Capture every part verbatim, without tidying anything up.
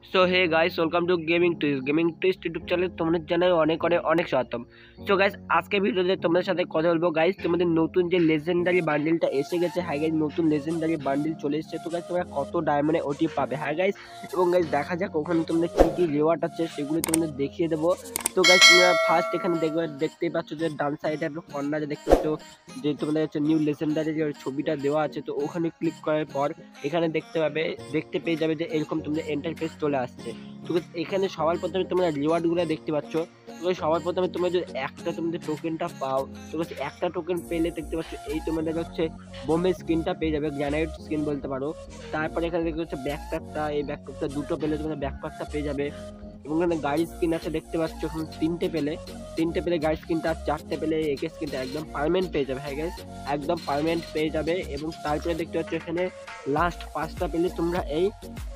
So hey guys, welcome to gaming twist gaming twist YouTube channel তোমাদের জানাই অনেক অনেক অনেক স্বাগতম। সো গাইস, আজকে ভিডিওতে তোমাদের সাথে কথা বলবো গাইস তোমাদের নতুন যে লেজেন্ডারি বান্ডিলটা এসে গেছে। হ্যাঁ গাইস, নতুন লেজেন্ডারি বান্ডিল চলে এসেছে। তো গাইস, তোমরা কত ডায়মন্ডে ওটি পাবে। হ্যাঁ গাইস, এবং গাইস দেখা যাক ওখানে তোমাদের কী কী রিওয়ার্ড আছে সেগুলো তোমাদের দেখিয়ে দেবো। তো গাইস, তোমরা ফার্স্ট এখানে দেখবে দেখতেই পাচ্ছ যে ডান সাইডে একটা কর্নারে দেখতে পাচ্ছ যে তোমাদের হচ্ছে নিউ লেজেন্ডারি যে ছবিটা দেওয়া আছে। তো ওখানে ক্লিক করার পর এখানে দেখতে পাবে দেখতে পেয়ে যাবে যে এরকম তোমাদের ইন্টারফেস চলে আসছে। তো এখানে সবার প্রথমে তোমরা রিওয়ার্ডগুলো দেখতে পাচ্ছ। তো সবার প্রথমে তোমরা যদি একটা তোমাদের টোকেনটা পাও, তো একটা টোকেন পেলে দেখতে পাচ্ছ এই তোমাদের হচ্ছে বোমের স্কিনটা পেয়ে যাবে, গ্রানাইট স্কিন বলতে পারো। তারপরে এখানে দেখতে পাচ্ছ ব্যাকপ্যাকটা, এই ব্যাকপ্যাকটা দুটো পেলে তোমরা ব্যাকপ্যাকটা পেয়ে যাবে। এবং এখানে গাড়ির স্কিন আছে দেখতে পাচ্ছ, এখন তিনটে পেলে তিনটে পেলে গাড়ির স্কিনটা, আর চারটে পেলে একে স্কিনটা একদম পার্মানেন্ট পেয়ে যাবে। হ্যাঁ গাইস, একদম পার্মানেন্ট পেয়ে যাবে। এবং তারপরে দেখতে পাচ্ছ এখানে লাস্ট পাঁচটা পেলে তোমরা এই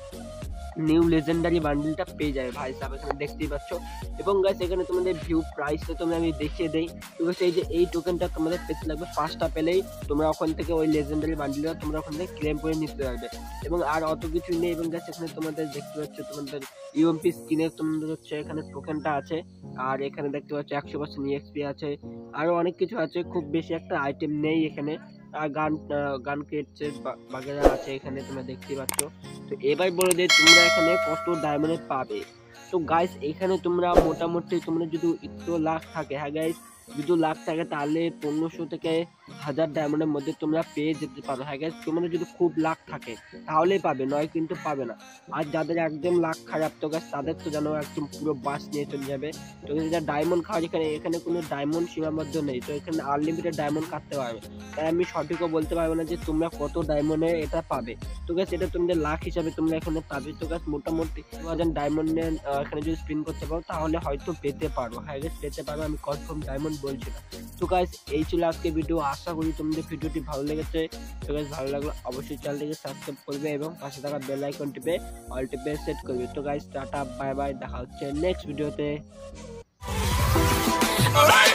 নিউ লেজেন্ডারি বান্ডেলটা পেয়ে যাবে ভাই সাহেব, এখানে দেখতেই পাচ্ছ। এবং গাইস, এখানে তোমাদের ভিউ প্রাইসটা তোমরা আমি দেখিয়ে দেই। তো গাইস, এই যে এই টোকেনটা তোমাদের পেতে লাগবে, পাঁচটা পেলেই তোমরা ওখান থেকে ওই লেজেন্ডারি বান্ডেলটা তোমরা ওখান থেকে ক্লেম করে নিতে পারবে। এবং আর অত কিছুই নেই। এবং গাইস, এখানে তোমাদের দেখতে পাচ্ছ তোমাদের ইউএমপি স্কিনের তোমাদের হচ্ছে এখানে টোকেনটা আছে। আর এখানে দেখতে পাচ্ছ একশো পার্সেন্ট ইএক্সপি আছে, আরও অনেক কিছু আছে। খুব বেশি একটা আইটেম নেই এখানে। গান গান ক্রেটস বাগেরা আছে এখানে তোমরা দেখতে পাচ্ছ। তো এবার বলে দিই তোমরা এখানে কত ডায়মন্ড পাবে। তো গাইস, এখানে তোমরা মোটামুটি তোমরা যদি একটু লাখ থাকে, হ্যাঁ গাইস, যদি লাখ থাকে তাহলে পনেরোশো থেকে হাজার ডায়মন্ডের মধ্যে তোমরা পেয়ে যেতে পারো। হ্যাঁ গাইস, তোমাদের যদি খুব লাখ থাকে তাহলেই পাবে, নয় কিন্তু পাবে না। আর যাদের একদম লাখ খারাপ, তো গাইস তাদের তো জানো একদম পুরো বাস নিয়ে চলে যাবে। তো যা ডায়মন্ড খাওয়ার এখানে এখানে কোনো ডায়মন্ড সীমাবদ্ধ নেই। তো এখানে আনলিমিটেড ডায়মন্ড কাটতে পারবে। তাই আমি সঠিকও বলতে পারবো না যে তোমরা কত ডায়মন্ডে এটা পাবে। তো গাইস, এটা তোমাদের লাখ হিসাবে তোমরা এখানে পাবে। তো গাইস, মোটামুটি দু হাজার ডায়মন্ডে এখানে যদি স্পিন করতে পারো তাহলে হয়তো পেতে পারো। হ্যাঁ গাইস, পেতে পারো, আমি কনফার্ম ডায়মন্ড বলছি না। তো গাইস, এই ছিল আজকে ভিডিও। আশা করি তোমাদের ভিডিওটি ভালো লেগেছে। তো গাইস, ভালো লাগলে অবশ্যই চ্যানেলটিকে সাবস্ক্রাইব করবে এবং পাশে থাকা বেল আইকন টিপে অল টিপে সেট করবে। তো গাইস, টাটা বাই বাই, দেখা হচ্ছে নেক্সট ভিডিওতে।